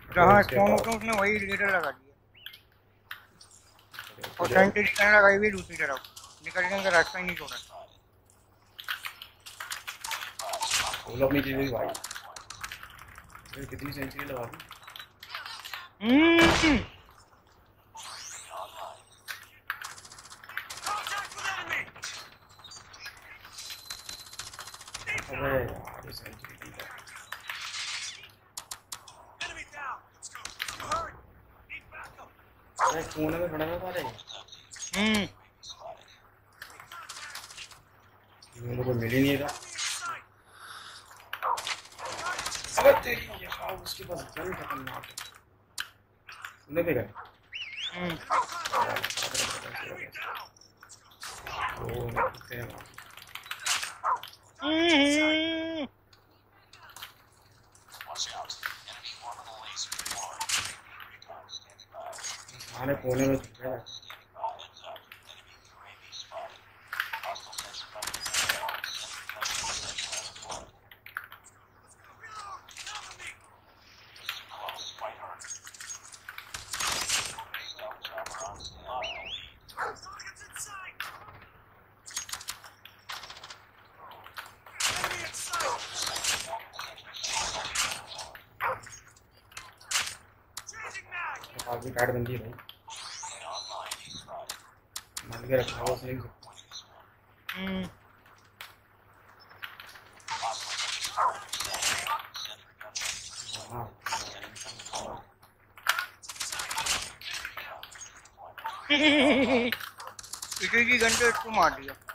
जहाँ स्पॉन होते हैं उसने वही लीडर लगा दिया और सेंट्री लगाई हुई दूसरी तरफ, निकलने का रास्ता ही नहीं छोड़ा। वो लोग अपनी चीज़ें भाई कितनी सेंचुरी लगा दी। अबे यार ये सेंचुरी थी अरे कोने में खड़ा था सारे। मेरे को मिल ही नहीं था। अबे तेरी यार उसके पास गन खतरनाक है। तूने देखा? वो कुत्ते हैं आने कोने में छुप गया। काफी कार्ड बंदी है भाई, मान के रखा हुआ सही से। इसी की गन पे इसको मार दिया।